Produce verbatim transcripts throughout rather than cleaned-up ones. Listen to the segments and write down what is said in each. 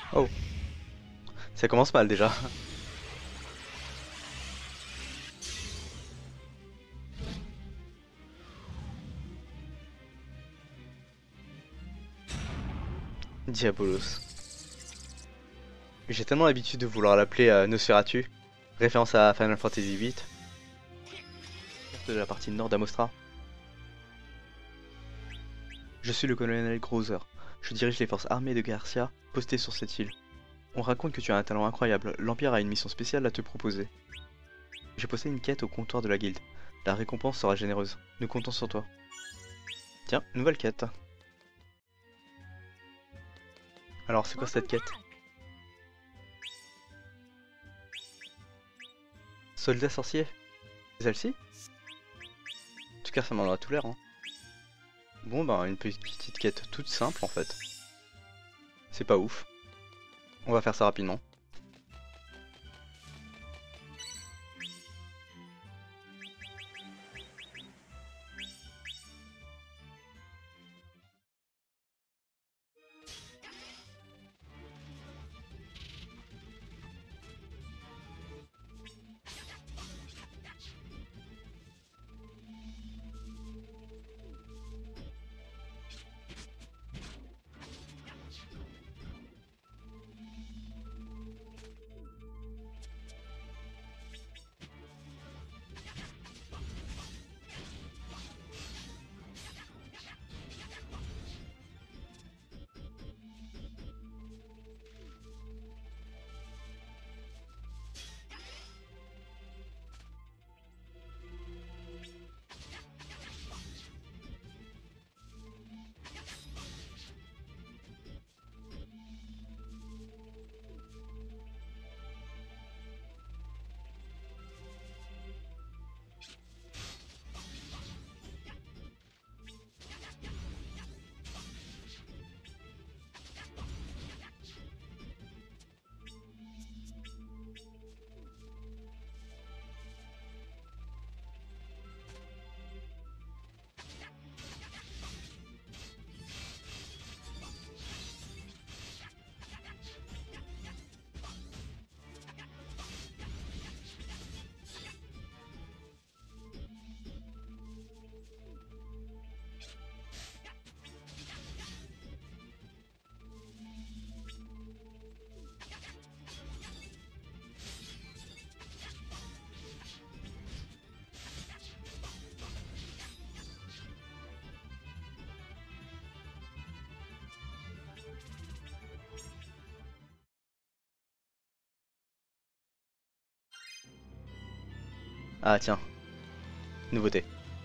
Oh, ça commence mal déjà. Diabolos. J'ai tellement l'habitude de vouloir l'appeler euh, Nosferatu, référence à Final Fantasy huit, de la partie nord d'Amostra. Je suis le colonel Grozer. Je dirige les forces armées de Garcia, postées sur cette île. On raconte que tu as un talent incroyable. L'Empire a une mission spéciale à te proposer. J'ai posté une quête au comptoir de la guilde. La récompense sera généreuse. Nous comptons sur toi. Tiens, nouvelle quête. Alors, c'est quoi cette quête? Soldat sorcier? C'est celle-ci? En tout cas, ça m'en aura tout l'air. Hein. Bon, bah, une petite quête toute simple en fait. C'est pas ouf. On va faire ça rapidement. Ah tiens, nouveauté.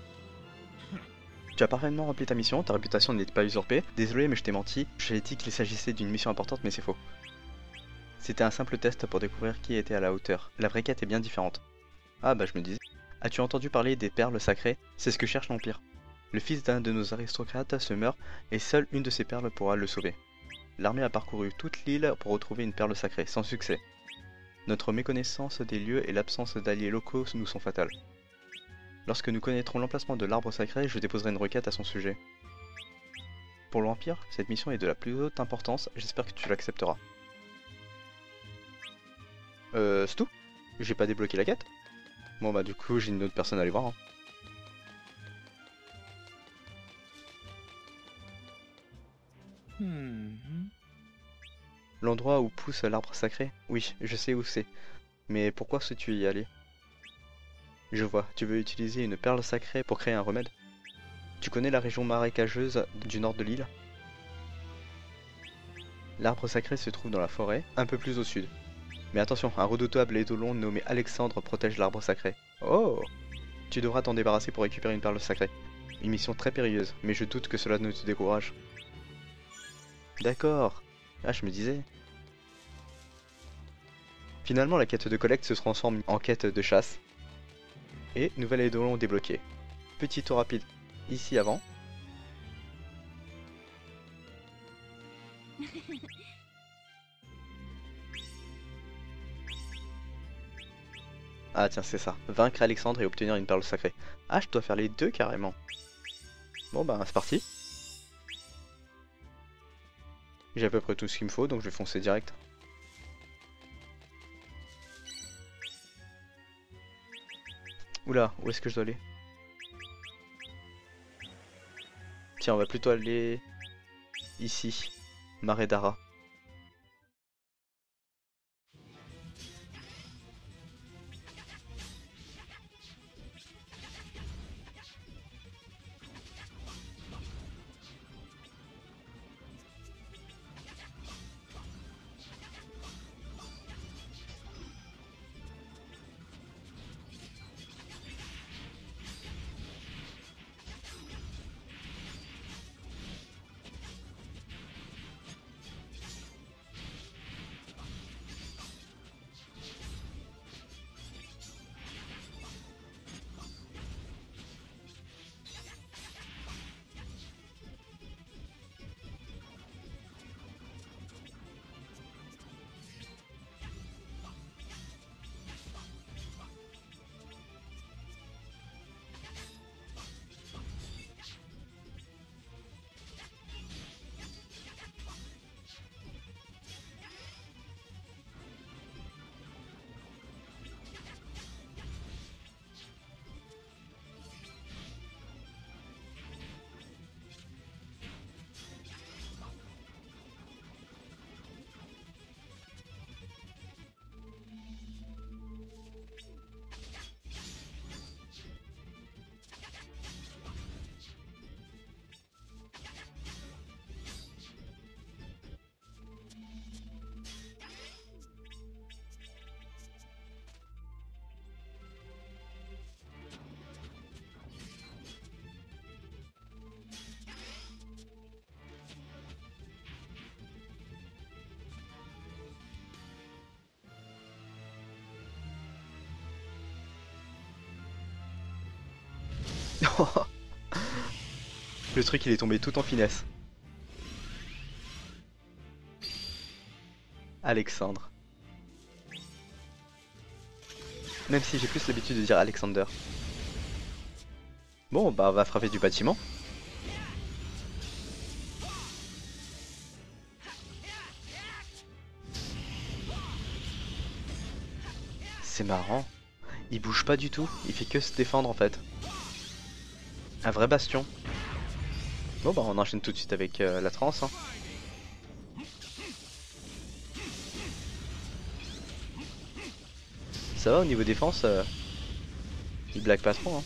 Tu as parfaitement rempli ta mission, ta réputation n'est pas usurpée. Désolé mais je t'ai menti, j'ai dit qu'il s'agissait d'une mission importante mais c'est faux. C'était un simple test pour découvrir qui était à la hauteur. La vraie quête est bien différente. Ah bah je me disais. As-tu entendu parler des perles sacrées? C'est ce que cherche l'Empire. Le fils d'un de nos aristocrates se meurt et seule une de ces perles pourra le sauver. L'armée a parcouru toute l'île pour retrouver une perle sacrée, sans succès. Notre méconnaissance des lieux et l'absence d'alliés locaux nous sont fatales. Lorsque nous connaîtrons l'emplacement de l'arbre sacré, je déposerai une requête à son sujet. Pour l'Empire, cette mission est de la plus haute importance, j'espère que tu l'accepteras. Euh, c'est tout? J'ai pas débloqué la quête? Bon bah du coup j'ai une autre personne à aller voir. Hein. Hmm. L'endroit où pousse l'arbre sacré? Oui, je sais où c'est. Mais pourquoi souhaites-tu y aller? Je vois, tu veux utiliser une perle sacrée pour créer un remède? Tu connais la région marécageuse du nord de l'île? L'arbre sacré se trouve dans la forêt, un peu plus au sud. Mais attention, un redoutable édolon nommé Alexandre protège l'arbre sacré. Oh! Tu devras t'en débarrasser pour récupérer une perle sacrée. Une mission très périlleuse, mais je doute que cela ne te décourage. D'accord. Ah, je me disais. Finalement, la quête de collecte se transforme en quête de chasse. Et nouvel édolon débloqué. Petit tour rapide ici avant. Ah tiens, c'est ça. Vaincre Alexandre et obtenir une perle sacrée. Ah, je dois faire les deux carrément. Bon bah, c'est parti. J'ai à peu près tout ce qu'il me faut, donc je vais foncer direct. Oula, où est-ce que je dois aller? Tiens, on va plutôt aller ici, Marais d'Ara. Le truc il est tombé tout en finesse. Alexandre. Même si j'ai plus l'habitude de dire Alexander. Bon bah on va frapper du bâtiment. C'est marrant. Il bouge pas du tout, il fait que se défendre en fait. Un vrai bastion. Bon bah on enchaîne tout de suite avec euh, la transe. Hein. Ça va au niveau défense, euh, il blague pas trop. Hein.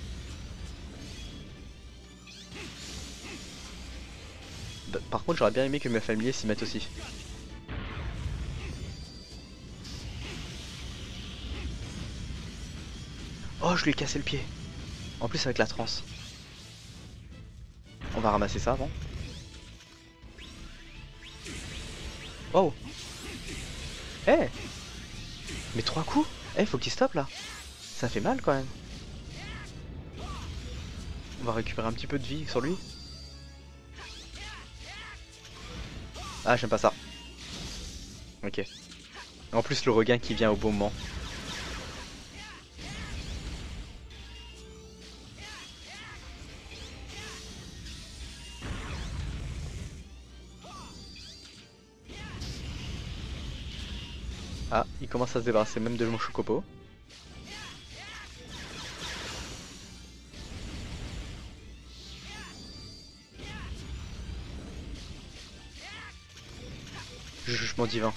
Bah, par contre j'aurais bien aimé que mes familiers s'y mettent aussi. Oh je lui ai cassé le pied. En plus avec la transe. On va ramasser ça avant. Oh. Eh hey. Mais trois coups. Eh hey, faut qu'il stoppe là. Ça fait mal quand même. On va récupérer un petit peu de vie sur lui. Ah j'aime pas ça. Ok. En plus le regain qui vient au bon moment. Ah, il commence à se débarrasser même de mon chocopo. Jugement divin.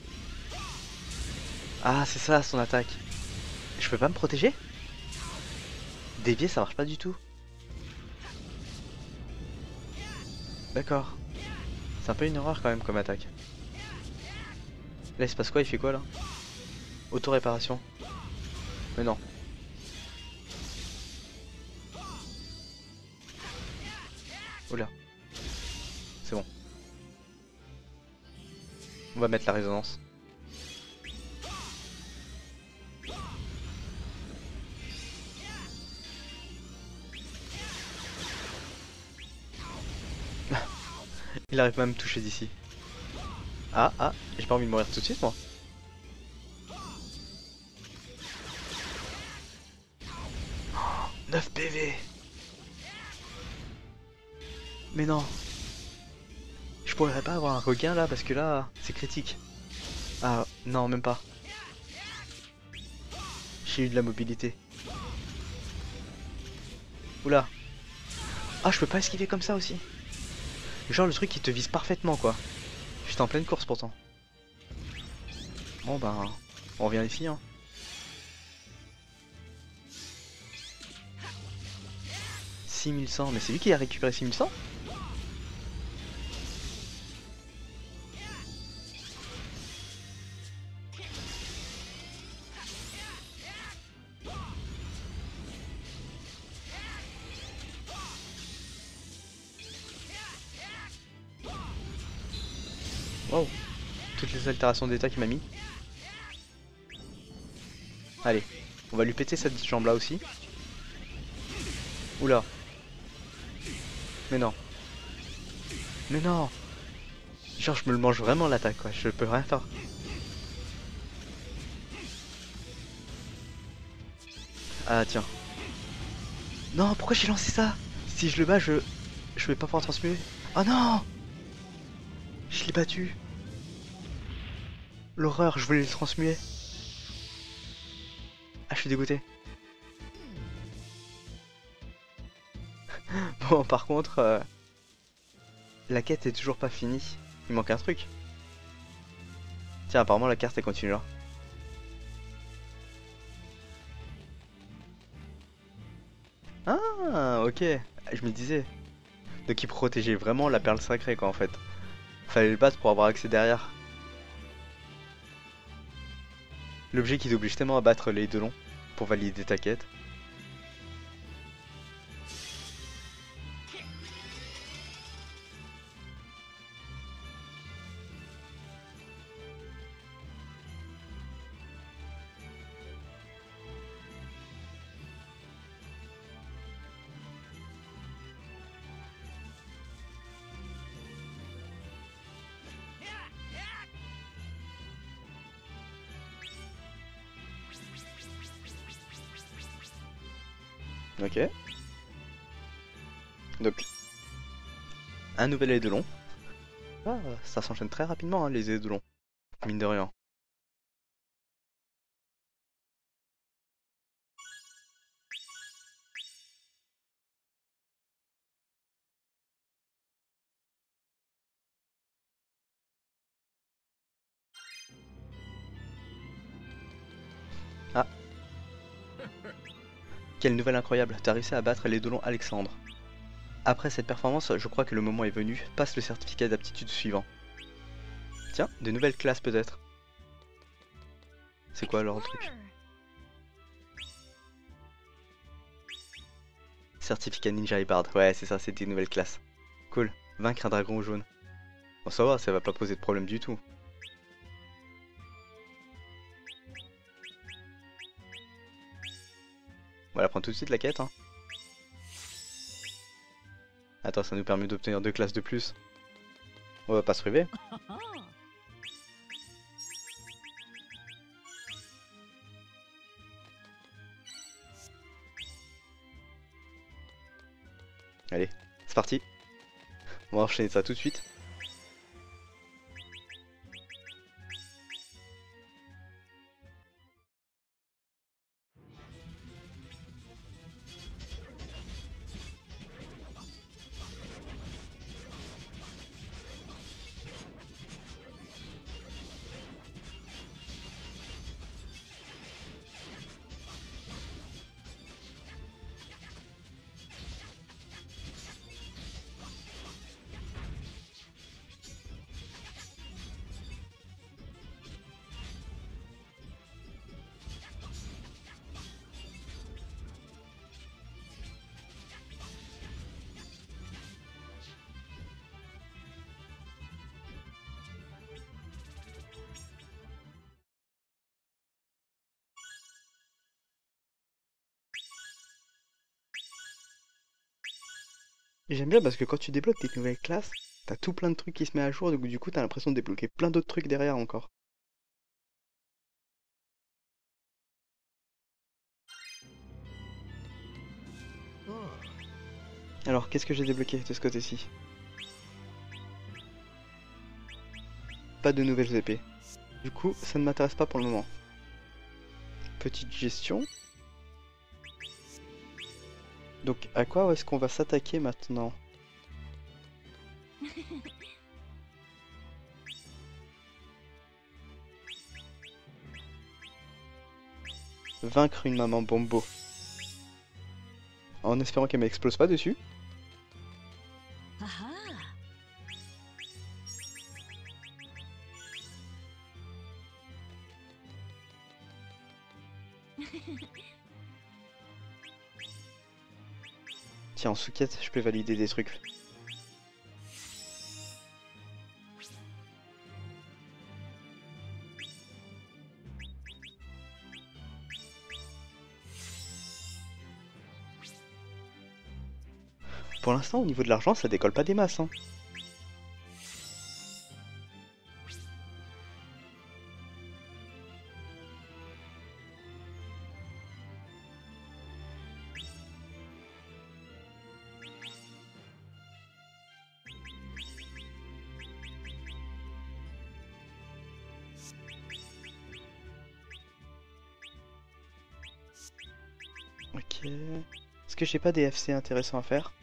Ah, c'est ça son attaque. Je peux pas me protéger? Dévier, ça marche pas du tout. D'accord. C'est un peu une horreur quand même comme attaque. Là il se passe quoi? Il fait quoi là? Auto-réparation. Mais non. Oula. C'est bon. On va mettre la résonance. Il arrive même à me toucher d'ici. Ah, ah, j'ai pas envie de mourir tout de suite moi. Oh, neuf P V. Mais non. Je pourrais pas avoir un regain là parce que là c'est critique. Ah non, même pas. J'ai eu de la mobilité. Oula. Ah, je peux pas esquiver comme ça aussi. Genre le truc qui te vise parfaitement quoi. J'étais en pleine course pourtant. Bon bah, on revient ici hein. six mille cent, mais c'est lui qui a récupéré six mille cent? Wow. Toutes les altérations d'état qu'il m'a mis. Allez, on va lui péter cette jambe là aussi. Oula. Mais non. Mais non. Genre je me le mange vraiment l'attaque quoi, je peux rien faire. Ah tiens. Non, pourquoi j'ai lancé ça? Si je le bats, je... Je vais pas pouvoir transmuer. Oh non! Je l'ai battu. L'horreur, je voulais le transmuer. Ah, je suis dégoûté. Bon, par contre, euh, la quête est toujours pas finie. Il manque un truc. Tiens, apparemment la carte elle continue là. Ah, ok. Je me disais. Donc il protégeait vraiment la perle sacrée quoi en fait. Fallait le battre pour avoir accès derrière. L'objet qui t'oblige tellement à battre les deux longs pour valider ta quête. Ok. Donc, un nouvel édelon. Ah, ça s'enchaîne très rapidement hein, les édelons. Mine de rien. Ah. Quelle nouvelle incroyable, t'as réussi à battre l'édelon Alexandre. Après cette performance, je crois que le moment est venu. Passe le certificat d'aptitude suivant. Tiens, de nouvelles classes peut-être. C'est quoi alors le truc? Certificat ninja et bard. Ouais, c'est ça, c'est des nouvelles classes. Cool. Vaincre un dragon jaune. Bon, ça va, ça va pas poser de problème du tout. On va la prendre tout de suite la quête. Hein. Attends, ça nous permet d'obtenir deux classes de plus. On va pas se ruer. Allez, c'est parti. On va enchaîner ça tout de suite. J'aime bien parce que quand tu débloques tes nouvelles classes, t'as tout plein de trucs qui se mettent à jour, donc du coup t'as l'impression de débloquer plein d'autres trucs derrière encore. Alors qu'est-ce que j'ai débloqué de ce côté-ci? pas de nouvelles épées. Du coup, ça ne m'intéresse pas pour le moment. Petite gestion. Donc, à quoi est-ce qu'on va s'attaquer maintenant? Vaincre une maman bombo. En espérant qu'elle m'explose pas dessus. Aha. Tiens, en sous-quête, je peux valider des trucs. Pour l'instant, au niveau de l'argent, ça décolle pas des masses, hein. Ok. Est-ce que j'ai pas des F C intéressants à faire?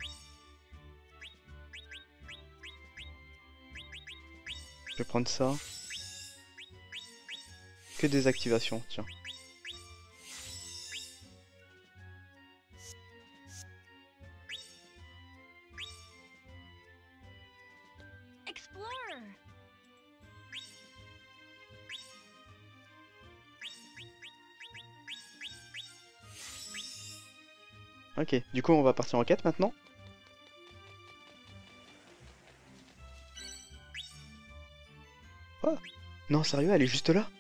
Je vais prendre ça. Que des activations, tiens. Explore. Ok, du coup on va partir en quête maintenant. Oh non, sérieux, elle est juste là?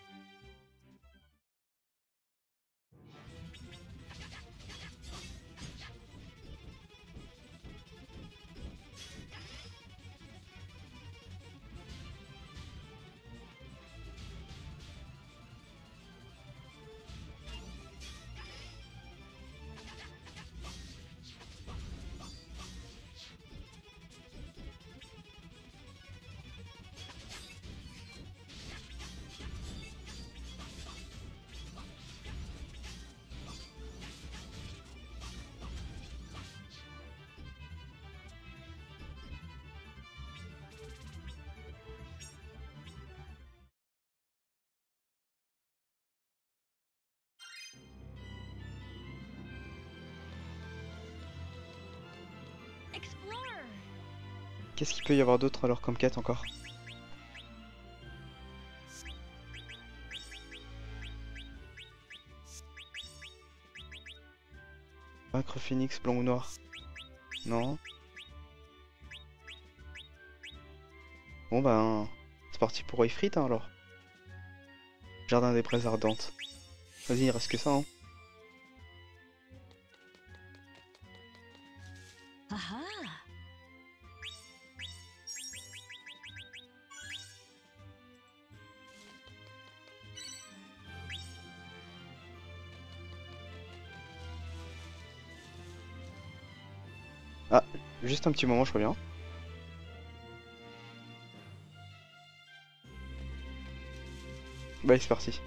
Explore. Qu'est-ce qu'il peut y avoir d'autre alors comme quête encore? Vaincre Phoenix blanc ou noir? Non. Bon ben, c'est parti pour Ifrit hein, alors. Jardin des braises ardentes. Vas-y, il reste que ça hein. Aha. Ah, juste un petit moment, je reviens. Bah, c'est parti.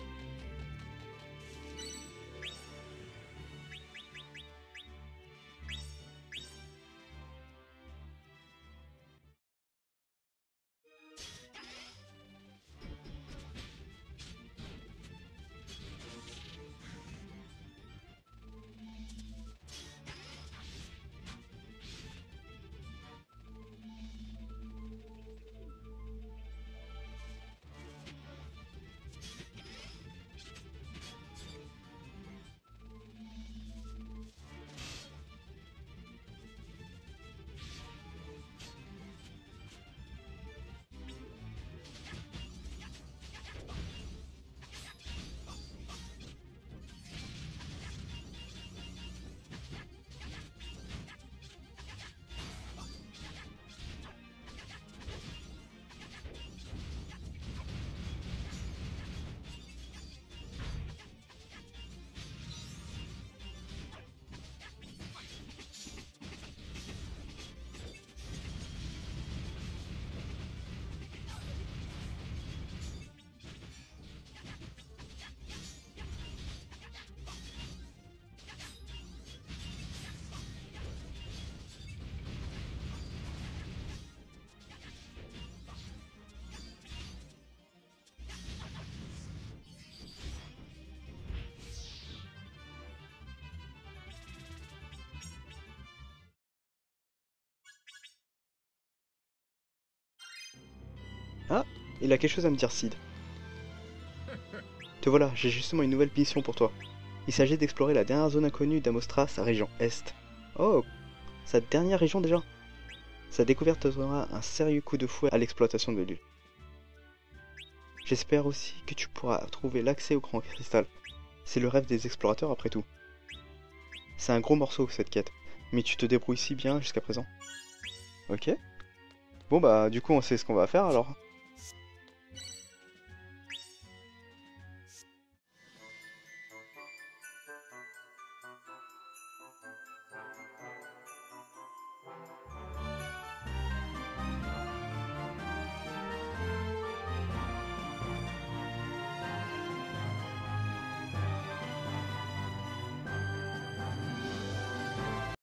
Ah, il a quelque chose à me dire, Sid. Te voilà, j'ai justement une nouvelle mission pour toi. Il s'agit d'explorer la dernière zone inconnue d'Amostra, sa région Est. Oh, sa dernière région déjà. Sa découverte donnera un sérieux coup de fouet à l'exploitation de l'île. J'espère aussi que tu pourras trouver l'accès au grand cristal. C'est le rêve des explorateurs après tout. C'est un gros morceau cette quête, mais tu te débrouilles si bien jusqu'à présent. Ok. Bon bah du coup on sait ce qu'on va faire alors.